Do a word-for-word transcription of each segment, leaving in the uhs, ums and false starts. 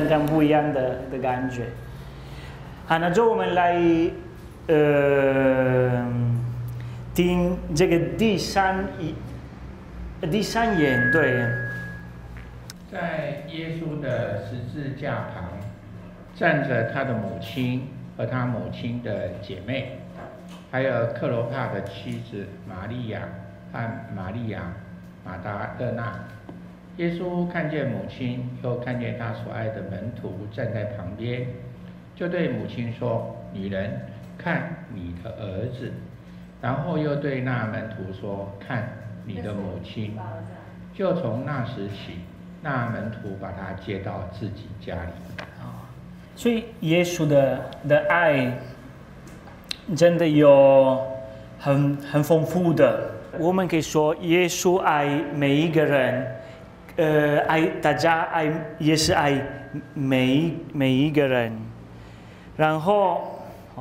刚刚不一样的的感觉。好，那就我们来呃听这个第三一第三言，对。 在耶稣的十字架旁，站着他的母亲和他母亲的姐妹，还有克罗帕的妻子玛利亚和玛利亚马达勒纳。耶稣看见母亲，又看见他所爱的门徒站在旁边，就对母亲说：“女人，看你的儿子。”然后又对那门徒说：“看你的母亲。”就从那时起，那门徒把他接到自己家里。 所以耶稣的的爱真的有很很丰富的。我们可以说，耶稣爱每一个人，呃，爱大家爱也是爱每每一个人。然后，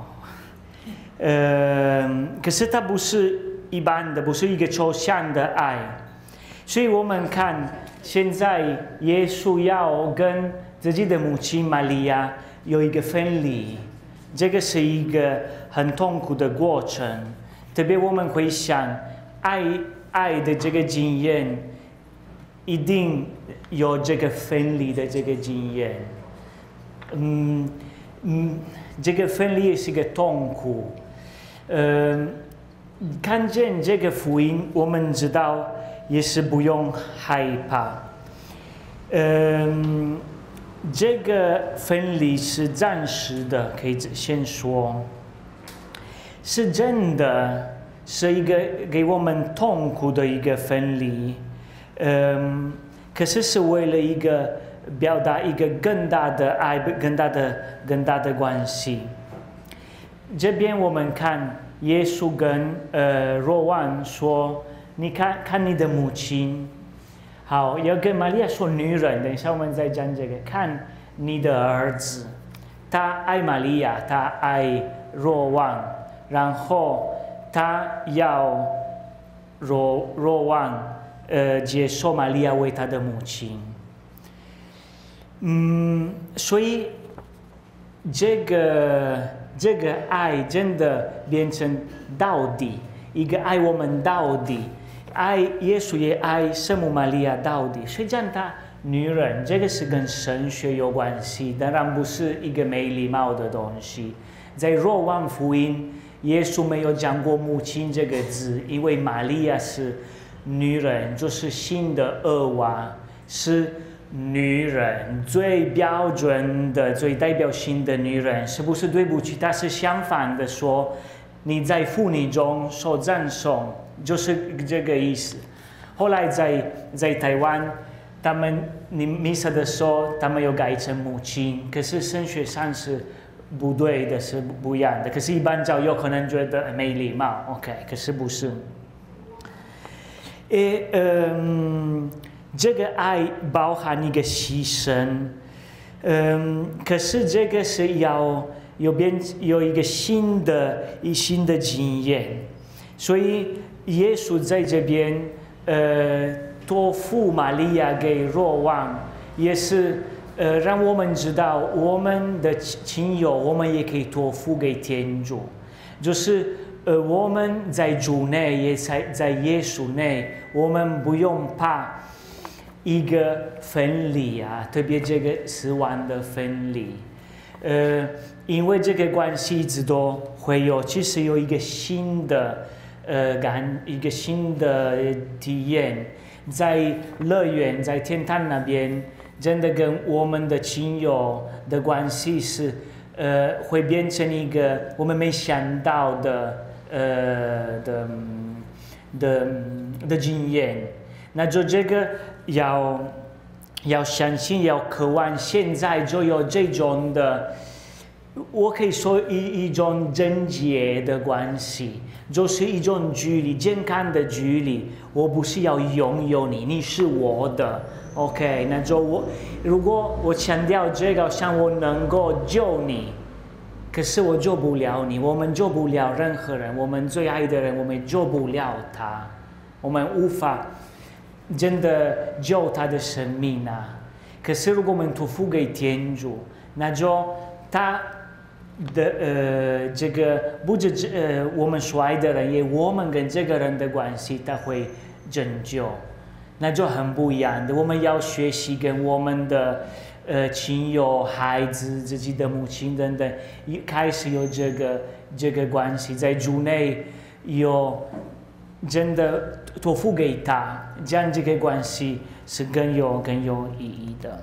呃，可是它不是一般的，不是一个抽象的爱。所以我们看，现在耶稣要跟自己的母亲玛利亚有一个分离，这个是一个很痛苦的过程。特别我们会想，爱爱的这个经验，一定有这个分离的这个经验。嗯嗯，这个分离也是一个痛苦。呃，看见这个福音，我们知道。也是不用害怕，嗯，这个分离是暂时的，可以先说，是真的，是一个给我们痛苦的一个分离，嗯，可是是为了一个表达一个更大的爱，更大的更大的关系。这边我们看耶稣跟呃若望说。你看看你的母亲，好，要跟玛利亚说女人。等一下我们再讲这个。看你的儿子，他爱玛利亚，他爱若望，然后他要若若望呃接受玛利亚为他的母亲。嗯，所以这个这个爱真的变成到底一个爱我们到底。爱耶稣也爱圣母玛利亚到底，所以讲她女人，这个是跟神学有关系，当然不是一个没礼貌的东西。在若望福音，耶稣没有讲过母亲这个字，因为玛利亚是女人，就是新的厄娃，是女人最标准的、最代表性的女人，是不是对不起？她是相反的说，你在妇女中受赞颂。就是这个意思。后来在在台湾，他们你弥撒的时候，他们有改成母亲，可是神学上是不对的，是不一样的。可是，一般教友可能觉得没礼貌 ，OK， 可是不是。诶，嗯，这个爱包含一个牺牲，嗯，可是这个是要有变有一个新的一新的经验，所以。耶稣在这边，呃，托付玛利亚给若望，也是呃让我们知道我们的亲友，我们也可以托付给天主，就是呃我们在主内，也在在耶稣内，我们不用怕一个分离啊，特别这个死亡的分离，呃，因为这个关系一直都会有，其实有一个新的。呃，感一个新的体验，在乐园，在天堂那边，真的跟我们的亲友的关系是，呃，会变成一个我们没想到的，呃的的的经验。那就这个要要相信，要渴望，现在就有这种的。我可以说一一种贞洁的关系，就是一种距离，健康的距离。我不是要拥有你，你是我的 ，OK？ 那就我，如果我强调这个，像我能够救你，可是我救不了你，我们救不了任何人，我们最爱的人，我们救不了他，我们无法真的救他的生命啊。 可是如果我们托付给天主，那就他的呃这个不止呃我们所爱的人，也我们跟这个人的关系，他会拯救，那就很不一样的。我们要学习跟我们的呃亲友、孩子、自己的母亲等等，一开始有这个这个关系，在主内有真的托付给他，这样这个关系是更有更有意义的。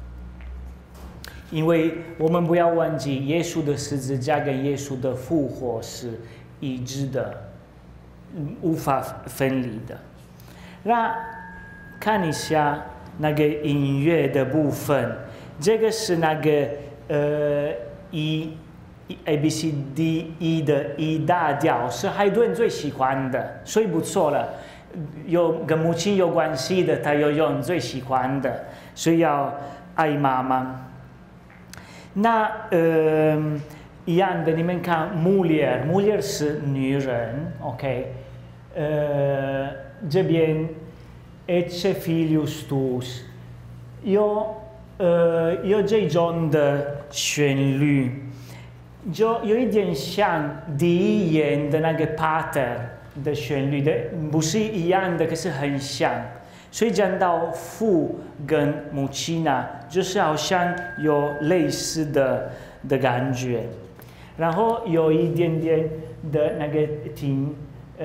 因为我们不要忘记，耶稣的十字架跟耶稣的复活是一致的，无法分离的。那看一下那个音乐的部分，这个是那个呃 E A B C D E 的 E 大调，是海顿最喜欢的，所以不错了。有跟母亲有关系的，他有用最喜欢的，所以要爱妈妈。那呃一样的，你们看穆里尔，穆里尔是女人 ，OK， 呃这边 Ecce filius tuus， 有呃有这种的旋律，就有一点像第一言的那个 Pater 的旋律的，不是一样的，可是很像。所以讲到父跟母亲啊，就是好像有类似的的感觉，然后有一点点的那个停，呃，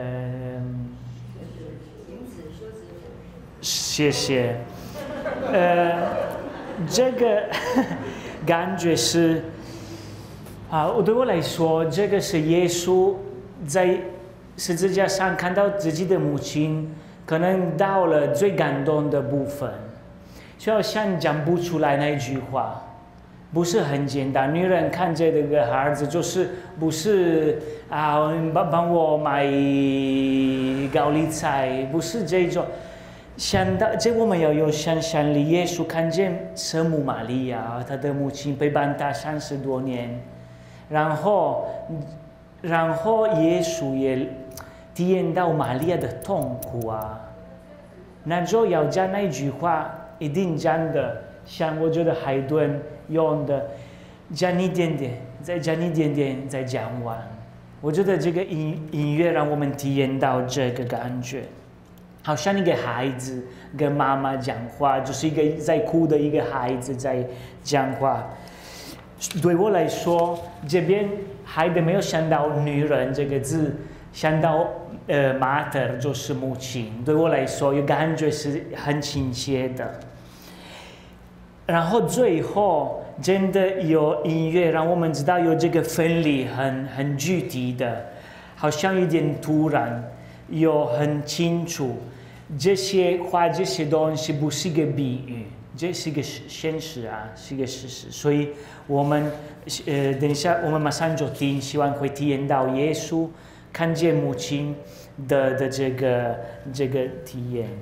谢谢，呃，这个感觉是啊，对我来说，这个是耶稣在十字架上看到自己的母亲。可能到了最感动的部分，就好像讲不出来那一句话，不是很简单。女人看着这个孩子，就是不是啊，帮帮我买高丽菜，不是这种。想到这，我们要有想象力。耶稣看见圣母玛利亚，他的母亲陪伴他三十多年，然后，然后耶稣也。体验到玛利亚的痛苦啊，那就要讲那一句话，一定讲的像我觉得海顿用的，讲一点点，再讲一点点，再讲完。我觉得这个音音乐让我们体验到这个感觉，好像一个孩子跟妈妈讲话，就是一个在哭的一个孩子在讲话。对我来说，这边还没有想到女人这个字。想到呃 ，mater 就是母亲，对我来说有感觉是很亲切的。然后最后真的有音乐让我们知道有这个分离很很具体的，好像有点突然，有很清楚。这些话这些东西不是一个比喻，这是一个现实啊，是一个事实。所以我们呃等一下我们马上就听，希望会体验到耶稣。看见母亲的的这个这个体验。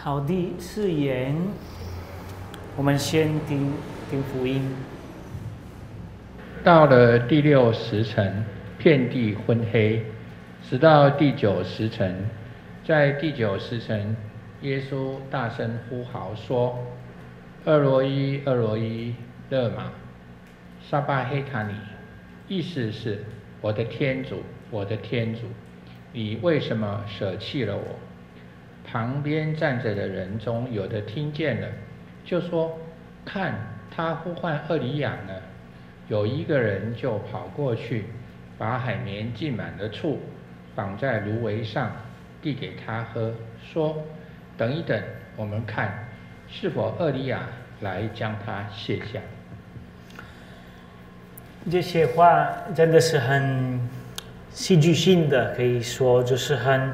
好，第四言，我们先听听福音。 到了第六时辰，遍地昏黑，直到第九时辰。在第九时辰，耶稣大声呼号说：“厄罗伊，厄罗伊，勒马撒巴黑塔尼。”意思是：我的天主，我的天主，你为什么舍弃了我？旁边站着的人中有的听见了，就说：“看，他呼唤厄里亚呢。”有一个人就跑过去，把海绵浸满了醋，绑在芦苇上，递给他喝，说：“等一等，我们看是否厄里亚来将它卸下。” 这些话真的是很戏剧性的，可以说就是很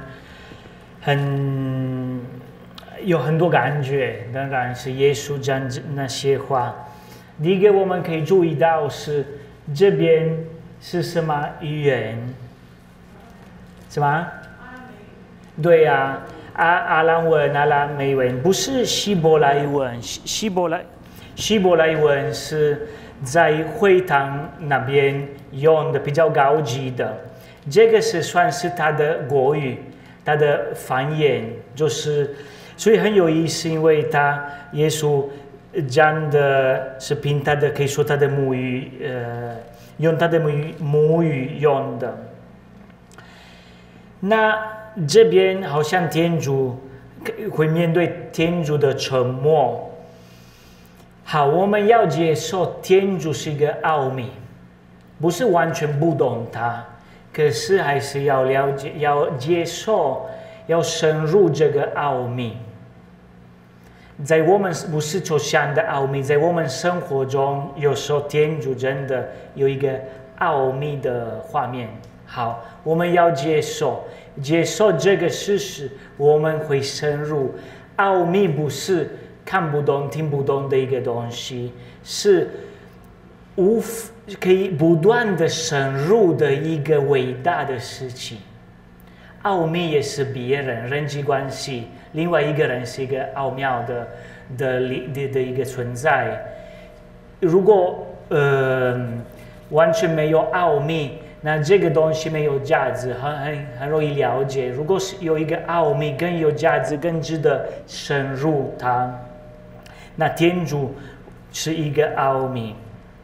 很有很多感觉。当然是耶稣讲那些话。第一个我们可以注意到是这边是什么语言？什么？对呀、啊，阿阿兰文、阿拉美文，不是希伯来文。希伯来希伯来文是在会堂那边用的比较高级的，这个是算是他的国语，他的方言，就是所以很有意思，因为他耶稣讲的是凭他的，可以说他的母语，呃，用他的母语母语用的。那这边好像天主会面对天主的沉默。好，我们要接受天主是一个奥秘，不是完全不懂它，可是还是要了解、要接受、要深入这个奥秘。在我们不是抽象的奥秘，在我们生活中，有时候天主真的有一个奥秘的画面。好，我们要接受，接受这个事实，我们会深入。奥秘不是看不懂、听不懂的一个东西，是无可以不断的深入的一个伟大的事情。奥秘也是别人人际关系，另外一个人是一个奥妙的的的的一个存在。如果呃完全没有奥秘，那这个东西没有价值，很很很容易了解。如果是有一个奥秘更有价值，更值得深入它。那天主是一个奥秘，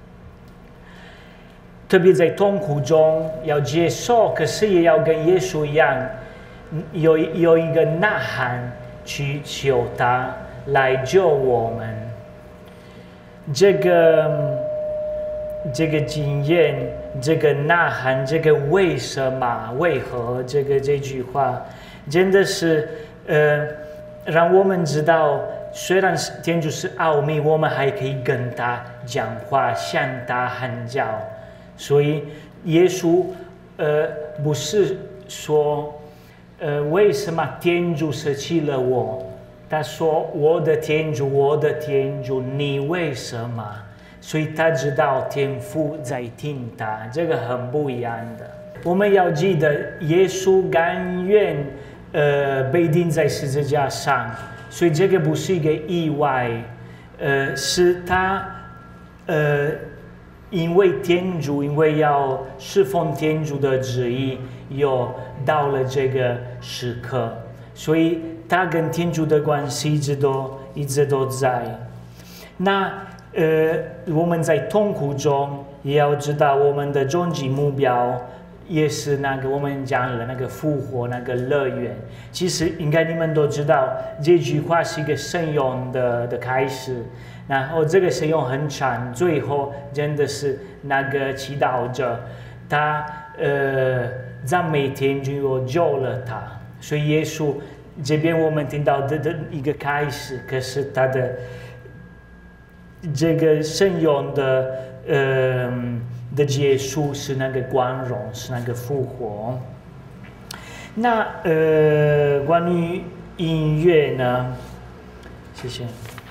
特别在痛苦中要接受，可是也要跟耶稣一样，有有一个呐喊去求他来救我们。这个这个经验，这个呐喊，这个为什么、为何，这个这句话，真的是呃，让我们知道。虽然天主是奥秘，我们还可以跟他讲话，向他喊叫。所以耶稣，呃，不是说，呃，为什么天主舍弃了我？他说：“我的天主，我的天主，你为什么？”所以他知道天父在听他，这个很不一样的。我们要记得，耶稣甘愿，呃，被钉在十字架上。所以这个不是一个意外，呃，是他，呃，因为天主，因为要侍奉天主的旨意，又到了这个时刻，所以他跟天主的关系一直都一直都在。那呃，我们在痛苦中也要知道我们的终极目标。也是那个我们讲了那个复活那个乐园，其实应该你们都知道，这句话是一个圣咏的的开始，然后这个圣咏很长，最后真的是那个祈祷者，他呃赞美天主又救了他，所以耶稣这边我们听到的的一个开始，可是他的这个圣咏的呃。的结束是那个光荣，是那个复活。那呃，关于音乐呢？谢谢。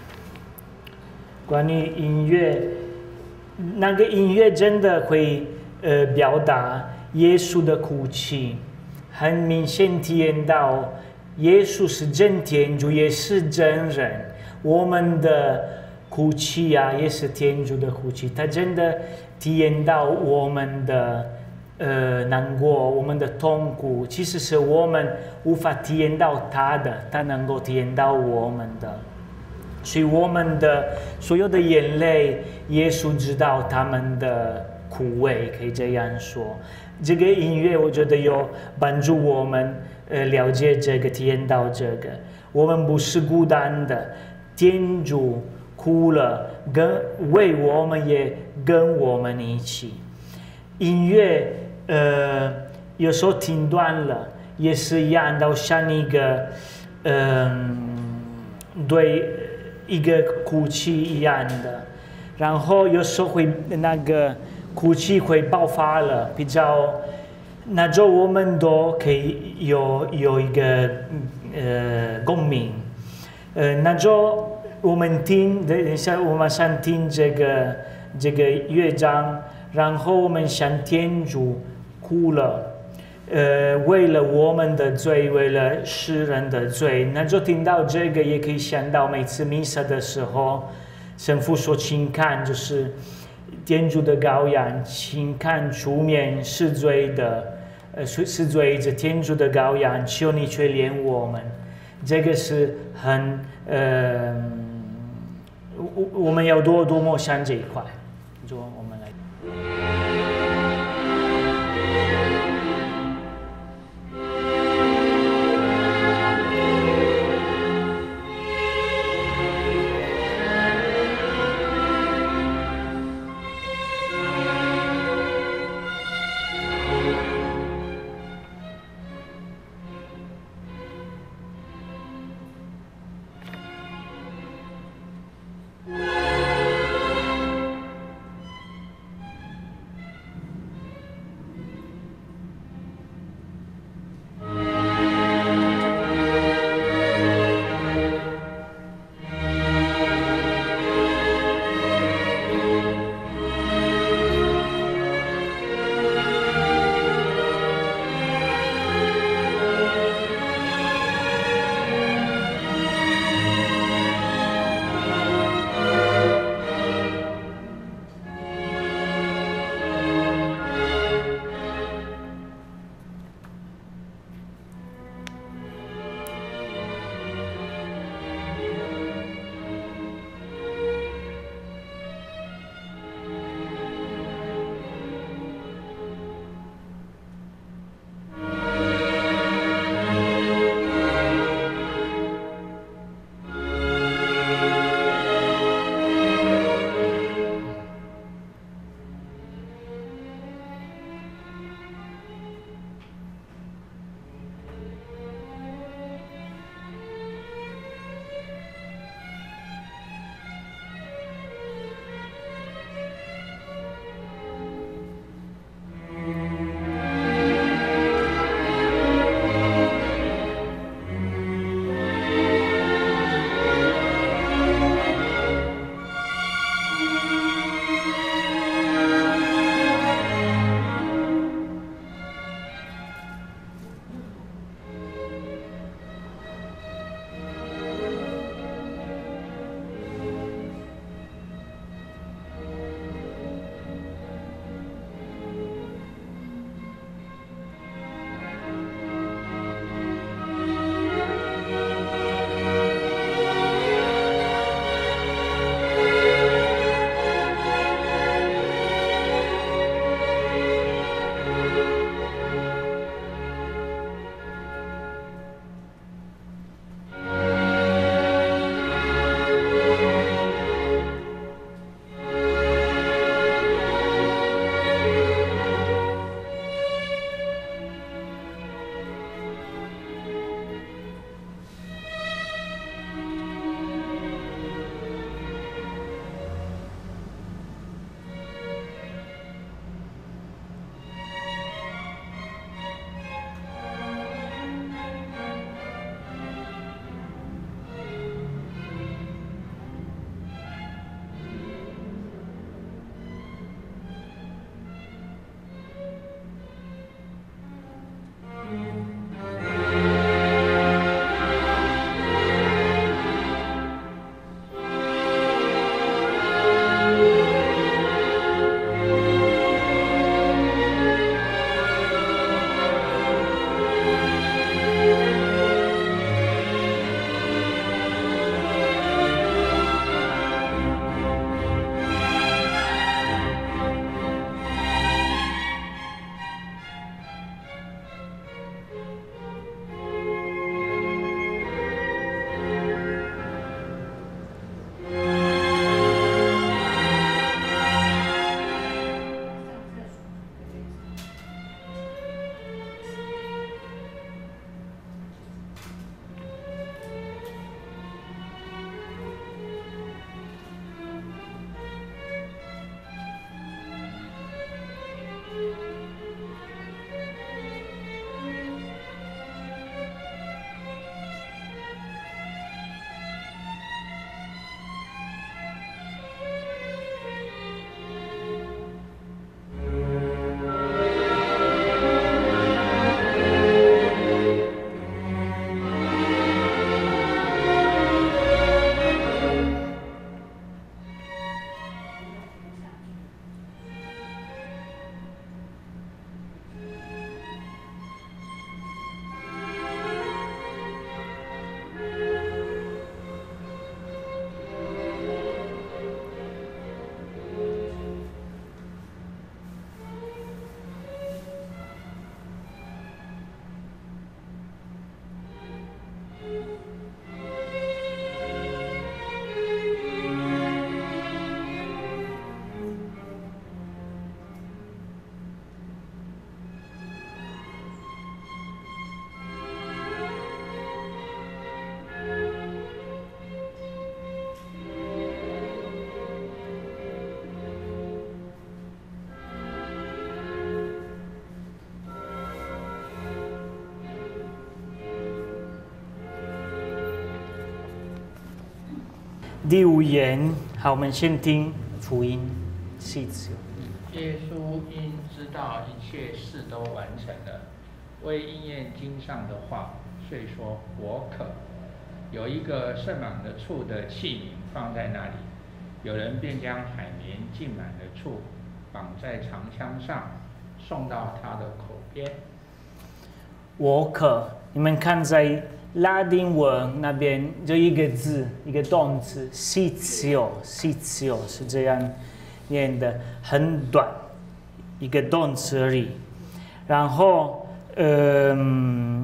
关于音乐，那个音乐真的会呃表达耶稣的哭泣，很明显体验到耶稣是真天主，也是真人。我们的哭泣啊，也是天主的哭泣。他真的体验到我们的呃难过，我们的痛苦，其实是我们无法体验到他的，他能够体验到我们的。所以我们的所有的眼泪，耶稣知道他们的苦味，可以这样说。这个音乐我觉得有帮助我们呃了解这个，体验到这个，我们不是孤单的，天主哭了，跟为我们也跟我们一起。音乐呃有时候停断了，也是一样，都像一个嗯、呃、对一个哭泣一样的，然后有时候会那个哭泣会爆发了，比较那就我们都可以有有一个呃共鸣，呃那就我们听，等一下我们想听这个这个乐章，然后我们向天主哭了，呃为了我们的罪，为了世人的罪，那就听到这个也可以想到每次弥撒的时候，神父说请看，就是天主的羔羊，请看出面是罪的，呃是罪者，天主的羔羊，求你垂怜我们。这个是很呃，我我们要多多么想这一块，就我们来。 第五言，好，我们先听福音，细词。 耶稣因知道一切事都完成了，为应验经上的话，遂说：“我渴。”有一个盛满了醋的器皿放在那里，有人便将海绵浸满了醋，绑在长枪上，送到他的口边。 我渴，你们看在拉丁文那边就一个字，一个动词 ，sitio，sitio 是这样念的，很短，一个动词而已。然后，嗯。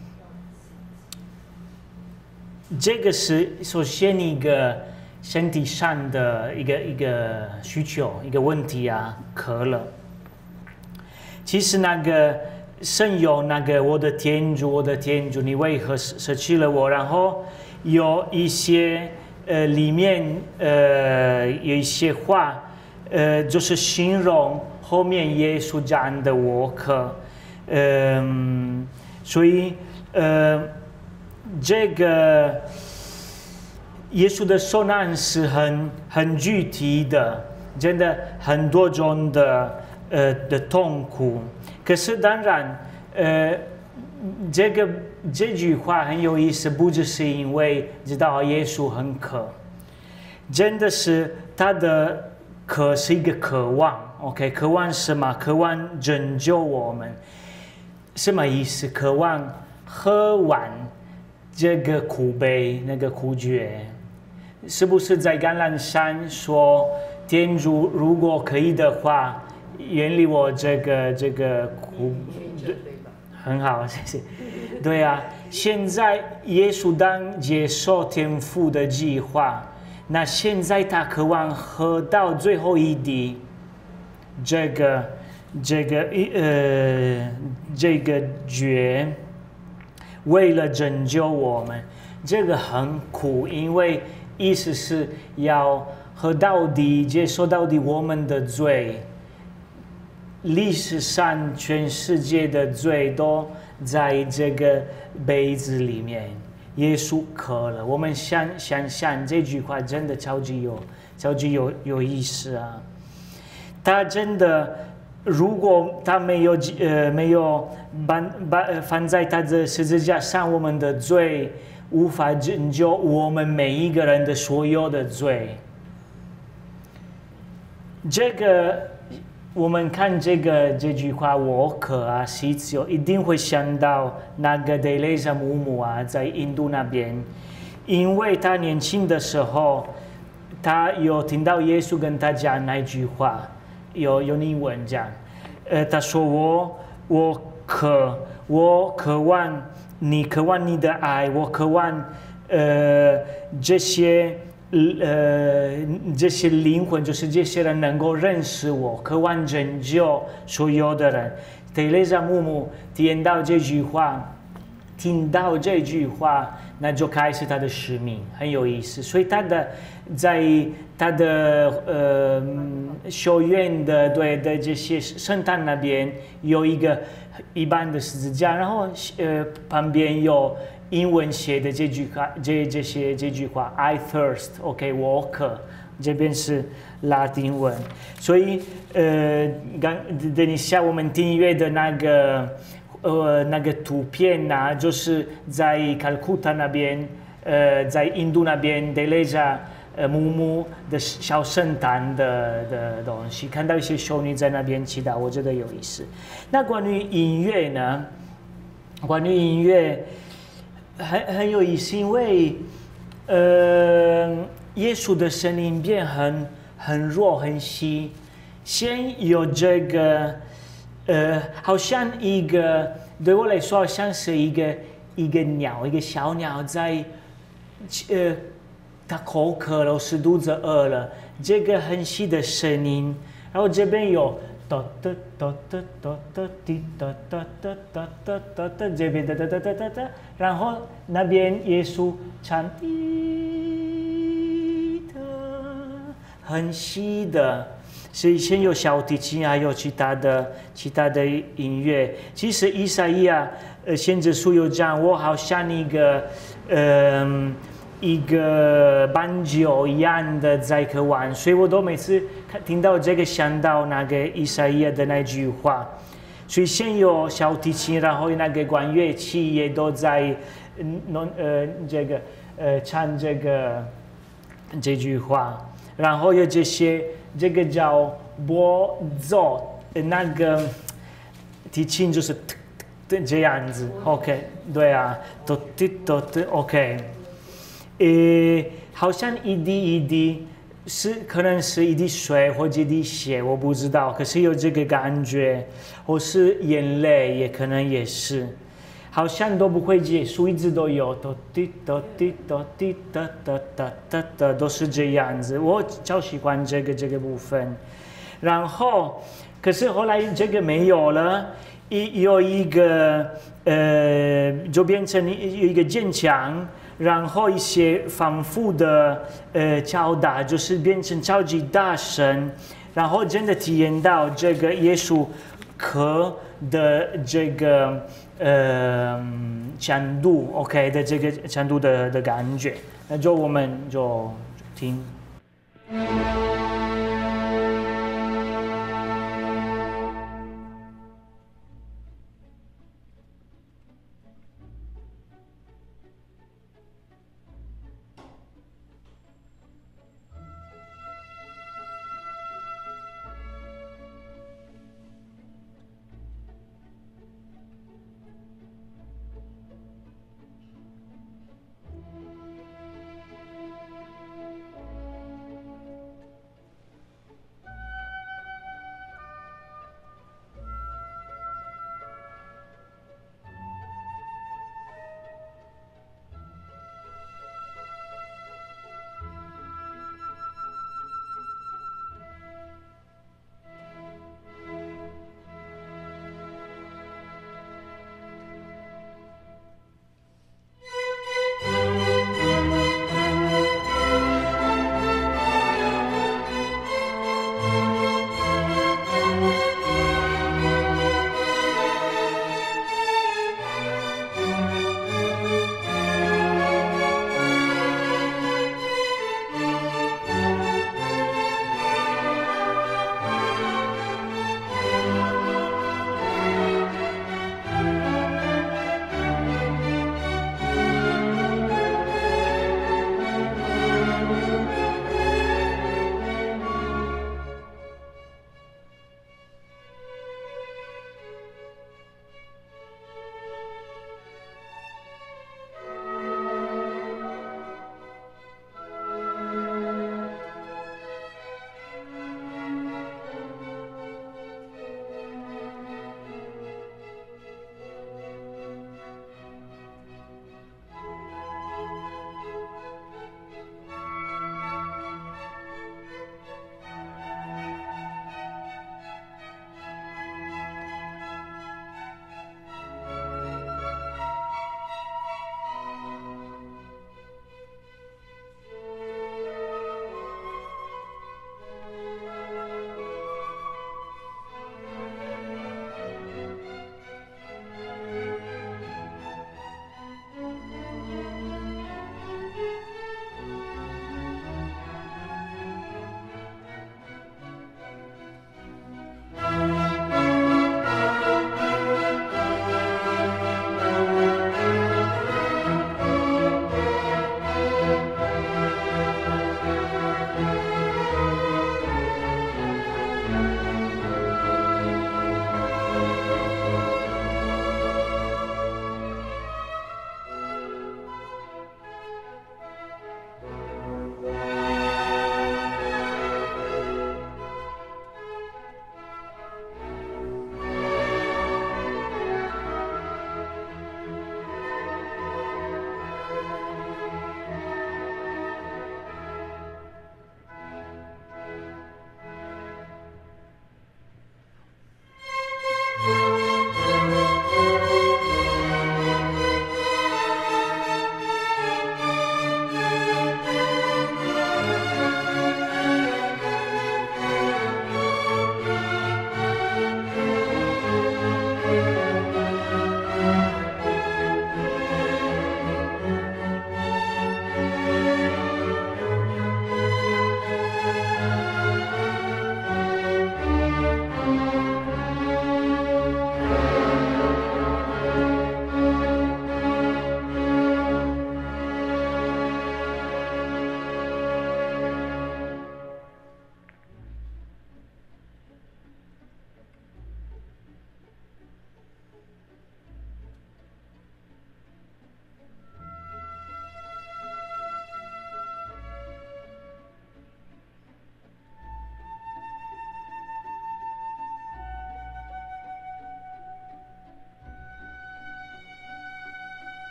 这个是首先一个身体上的一个一个需求，一个问题啊，渴了。其实那个圣咏那个我的天主，我的天主，你为何舍弃了我？然后有一些呃里面呃有一些话，呃就是形容后面耶稣讲的我渴，嗯、呃，所以呃。这个耶稣的受难是很很具体的，真的很多种的呃的痛苦。可是当然，呃，这个这句话很有意思，不只是因为知道耶稣很渴，真的是他的渴是一个渴望。OK， 渴望什么？渴望拯救我们。什么意思？渴望喝完这个苦杯，那个苦爵，是不是在橄榄山说，天主如果可以的话，远离我这个这个苦？很好，谢谢。对啊，现在耶稣当接受天父的计划，那现在他渴望喝到最后一滴，这个这个呃这个爵。为了拯救我们，这个很苦，因为意思是要喝到底，接受到底我们的罪。历史上全世界的罪都在这个杯子里面。耶稣渴了，我们想想想这句话真的超级有超级有有意思啊！他真的。如果他没有呃没有把把放在他的十字架上，我们的罪无法拯救我们每一个人的所有的罪。这个我们看这个这句话，我渴啊，西求一定会想到那个德雷莎姆姆啊，在印度那边，因为他年轻的时候，他有听到耶稣跟他讲那句话。有有英文讲，呃，他说我我渴我渴望你渴望你的爱，我渴望呃这些呃这些灵魂，就是这些人能够认识我，渴望拯救所有的人。德雷莎姆姆听到这句话，听到这句话，那就开始他的使命，很有意思。所以他的在他的呃修院的对的这些圣堂那边有一个一般的十字架，然后呃旁边有英文写的这句话，这这些这句话 I thirst，OK， 我渴，这边是拉丁文。所以呃刚等一下我们听音乐的那个。呃，那个图片呐、啊，就是在cal库塔那边，呃，在印度那边德雷莎呃姆姆的小圣堂的的东西，看到一些修女在那边祈祷，我觉得有意思。那关于音乐呢？关于音乐很很有意思，因为呃，耶稣的声音变很很弱很细，先有这个。呃，好像一个对我来说，好像是一个一个鸟，一个小鸟在，呃，它口渴了，是肚子饿了，这个很细的声音。然后这边有哒哒哒哒哒哒滴哒哒哒哒哒哒哒，这边哒哒哒哒哒哒，然后那边耶稣唱滴的，很细的。是以前有小提琴，还有其他的其他的音乐。其实以赛亚呃先知书有讲，我好像一个呃一个斑鸠一样的在渴望，所以我都每次看听到这个想到那个以赛亚的那句话。所以先有小提琴，然后那个管乐器也都在嗯弄呃这个呃唱这个这句话，然后有这些这个叫拨奏，那个提琴就是这样子 ，OK， 对啊，都都都都 OK。诶，好像一滴一滴是可能是一滴水或者一滴血，我不知道。可是有这个感觉，或是眼泪也可能也是，好像都不会结束，一直都有，都滴都滴都滴哒哒哒哒哒，都是这样子。我超喜欢这个这个部分。然后，可是后来这个没有了，一有一个呃，就变成一个坚强。然后一些反复的呃敲打，就是变成超级大声，然后真的体验到这个耶稣渴的这个呃强度 ，OK 的这个强度的的感觉，那就我们就听。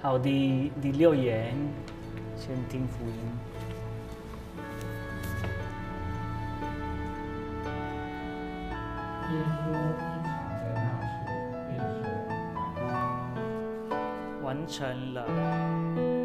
好，第第六页，先听福音。 耶稣一常在那处，便说： 完成了。